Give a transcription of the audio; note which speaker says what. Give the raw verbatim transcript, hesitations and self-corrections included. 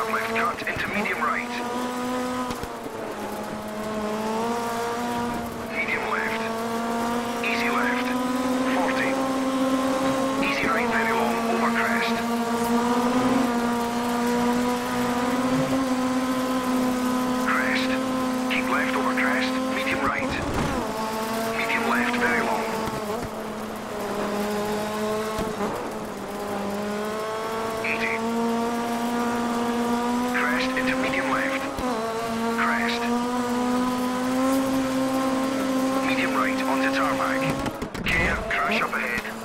Speaker 1: turn left cut into medium right. Medium left. Easy left. forty. Easy right very long over crest. Crest. Keep left over crest. Medium right. Medium left very long. Into medium left. Crest. Medium right onto tarmac. Care, crash up ahead.